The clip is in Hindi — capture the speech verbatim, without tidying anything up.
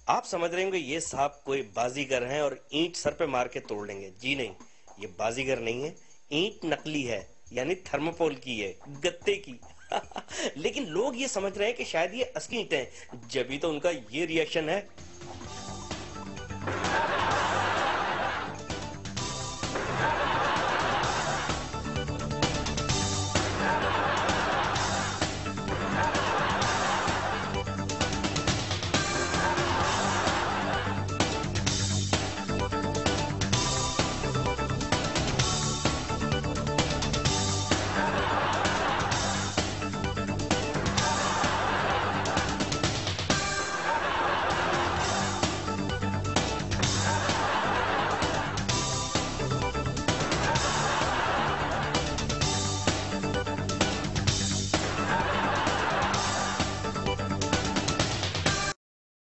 आप समझ रहे होंगे ये साहब कोई बाजीगर हैं और ईंट सर पे मार के तोड़ लेंगे। जी नहीं, ये बाजीगर नहीं है, ईंट नकली है, यानी थर्मोकोल की है, गत्ते की। लेकिन लोग ये समझ रहे हैं कि शायद ये असली ईंटें हैं, जब भी तो उनका ये रिएक्शन है।